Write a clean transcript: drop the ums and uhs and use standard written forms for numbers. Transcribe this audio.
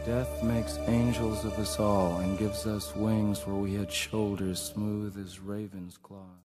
Death makes angels of us all and gives us wings where we had shoulders smooth as raven's claws.